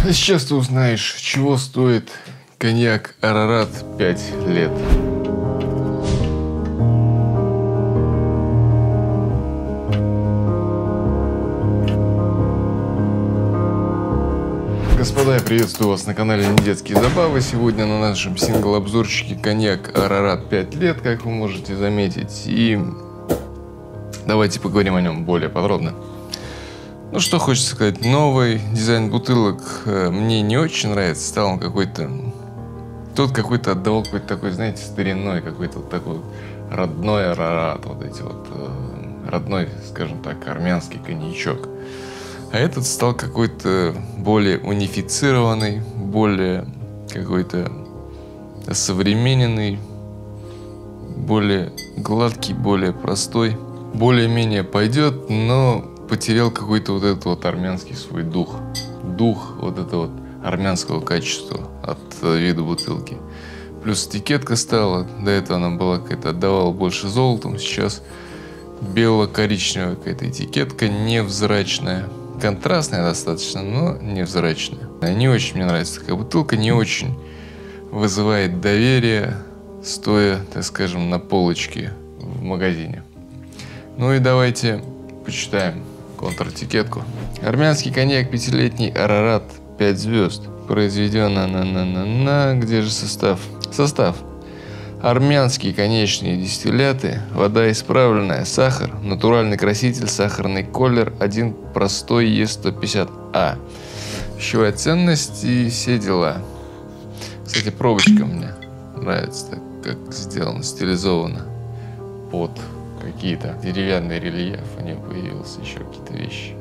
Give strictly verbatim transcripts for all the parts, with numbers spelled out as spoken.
А сейчас ты узнаешь, чего стоит коньяк Арарат пять лет. Господа, я приветствую вас на канале Недетские Забавы. Сегодня на нашем сингл-обзорчике коньяк Арарат пять лет, как вы можете заметить. И давайте поговорим о нем более подробно. Ну что хочется сказать, новый дизайн бутылок мне не очень нравится. Стал он какой-то... Тот какой-то отдавал какой-то такой, знаете, старинной, какой-то вот такой родной Арарат. Вот эти вот родной, скажем так, армянский коньячок. А этот стал какой-то более унифицированный, более какой-то осовремененный, более гладкий, более простой. Более-менее пойдет, но потерял какой-то вот этот вот армянский свой дух. Дух вот этого вот армянского качества от вида бутылки. Плюс этикетка стала, до этого она была какая-то, отдавала больше золотом, сейчас бело-коричневая какая-то этикетка, невзрачная. Контрастная достаточно, но невзрачная. Не очень мне нравится такая бутылка, не очень вызывает доверие, стоя, так скажем, на полочке в магазине. Ну и давайте почитаем контр-этикетку. Армянский коньяк пятилетний Арарат пять звезд. Произведен на на на на на Где же состав? Состав. Армянские конечные дистилляты, вода исправленная, сахар, натуральный краситель, сахарный колер, один простой Е сто пятьдесят А. Пищевая ценность и все дела. Кстати, пробочка мне нравится, так как сделано, стилизовано под какие-то деревянные рельефы. У нее появились еще какие-то вещи.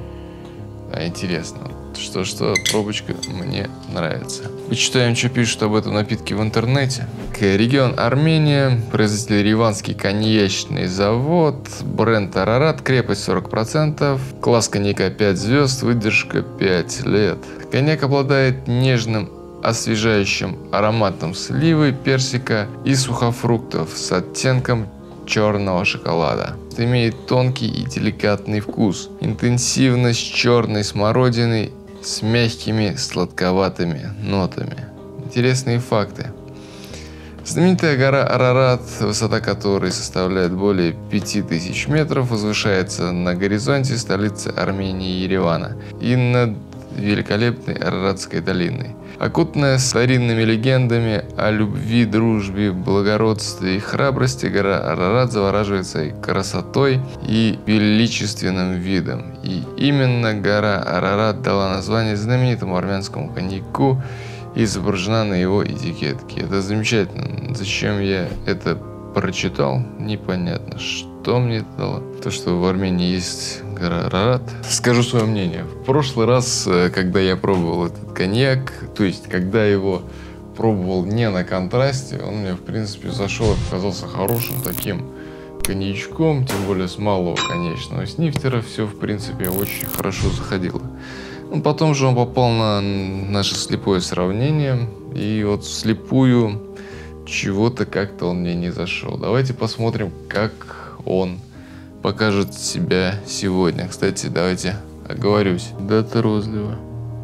Да, интересно. Что-что, пробочка мне нравится. Почитаем, что пишут об этом напитке в интернете. Регион Армения, производитель Ереванский коньячный завод, бренд Арарат, крепость сорок процентов, класс коньяка пять звезд, выдержка пять лет. Коньяк обладает нежным освежающим ароматом сливы, персика и сухофруктов с оттенком черного шоколада. Имеет тонкий и деликатный вкус, интенсивность черной смородины с мягкими сладковатыми нотами. Интересные факты. Знаменитая гора Арарат, высота которой составляет более пяти тысяч метров, возвышается на горизонте столицы Армении Еревана и над великолепной Араратской долиной. Окутанная старинными легендами о любви, дружбе, благородстве и храбрости, гора Арарат завораживает своей красотой и величественным видом. И именно гора Арарат дала название знаменитому армянскому коньяку и изображена на его этикетке. Это замечательно. Зачем я это прочитал, непонятно. Что мне это дало? То, что в Армении есть гора Арарат. Скажу свое мнение. В прошлый раз, когда я пробовал этот коньяк, то есть, когда его пробовал не на контрасте, он мне, в принципе, зашел и показался хорошим таким коньячком, тем более с малого конечного снифтера. Все, в принципе, очень хорошо заходило. Ну, потом же он попал на наше слепое сравнение, и вот вслепую чего-то как-то он мне не зашел. Давайте посмотрим, как он покажет себя сегодня. Кстати, давайте оговорюсь. Дата розлива.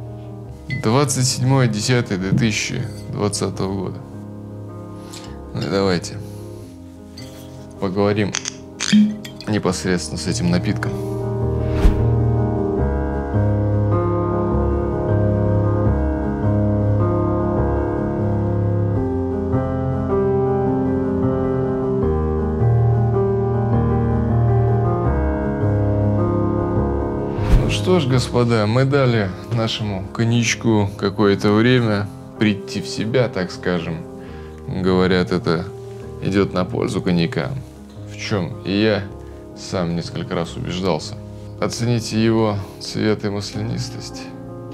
двадцать седьмое десятое две тысячи двадцатого года. Ну и давайте поговорим непосредственно с этим напитком. Что ж, господа, мы дали нашему коньячку какое-то время прийти в себя, так скажем. Говорят, это идет на пользу коньяка. В чем и я сам несколько раз убеждался. Оцените его цвет и маслянистость.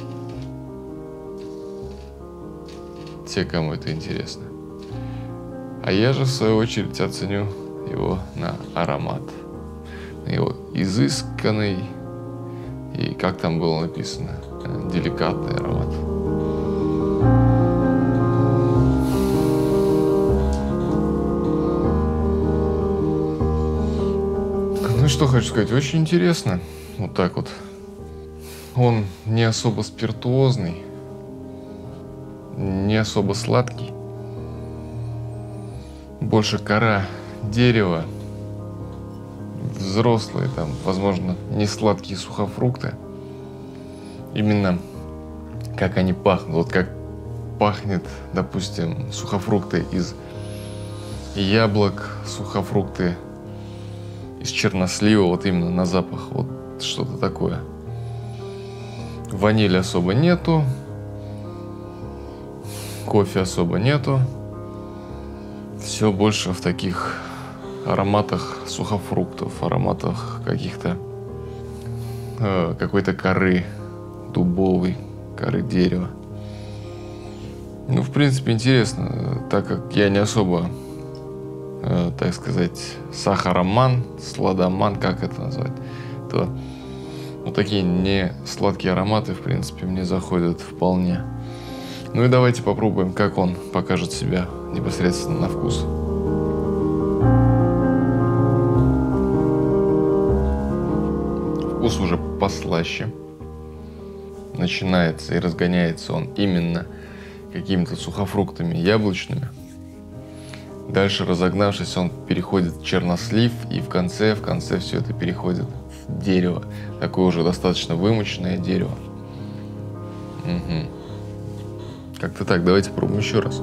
Те, кому это интересно. А я же, в свою очередь, оценю его на аромат. На его изысканный и, как там было написано, деликатный аромат. Ну что хочу сказать, очень интересно. Вот так вот. Он не особо спиртуозный, не особо сладкий. Больше кора дерева. Взрослые, там, возможно, не сладкие сухофрукты. Именно как они пахнут. Вот как пахнет, допустим, сухофрукты из яблок, сухофрукты из чернослива, вот именно на запах, вот что-то такое. Ванили особо нету, кофе особо нету. Все больше в таких ароматах сухофруктов, ароматах каких-то э, какой-то коры дубовой, коры дерева. Ну, в принципе, интересно, так как я не особо, э, так сказать, сахароман, сладоман, как это назвать, то вот такие не сладкие ароматы, в принципе, мне заходят вполне. Ну и давайте попробуем, как он покажет себя непосредственно на вкус. Вкус уже послаще. Начинается и разгоняется он именно какими-то сухофруктами яблочными. Дальше, разогнавшись, он переходит в чернослив, и в конце, в конце все это переходит в дерево. Такое уже достаточно вымоченное дерево. Угу. Как-то так, давайте пробуем еще раз.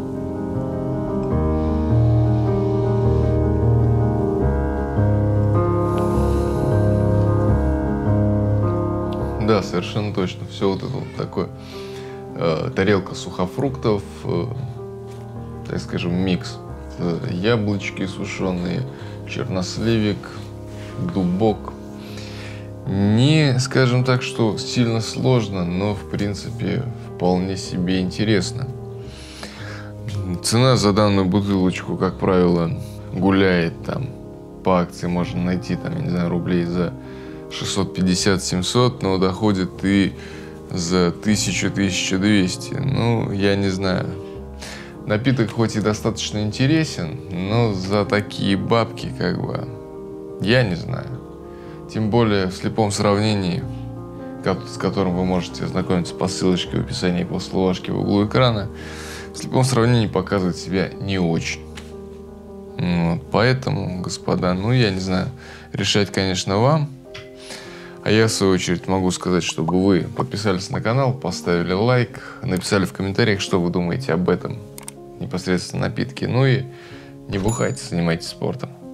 Да, совершенно точно. Все вот это вот такое. Э, тарелка сухофруктов, э, так скажем, микс. Э, яблочки сушеные, черносливик, дубок. Не, скажем так, что сильно сложно, но, в принципе, вполне себе интересно. Цена за данную бутылочку, как правило, гуляет там по акции. Можно найти там, я не знаю, рублей за шестьсот пятьдесят - семьсот, но доходит и за тысячу - тысячу двести. Ну, я не знаю. Напиток хоть и достаточно интересен, но за такие бабки, как бы, я не знаю. Тем более в слепом сравнении, с которым вы можете ознакомиться по ссылочке в описании после словашки в углу экрана, в слепом сравнении показывает себя не очень. Вот, поэтому, господа, ну я не знаю, решать, конечно, вам. А я, в свою очередь, могу сказать, чтобы вы подписались на канал, поставили лайк, написали в комментариях, что вы думаете об этом непосредственно напитке. Ну и не бухайте, занимайтесь спортом.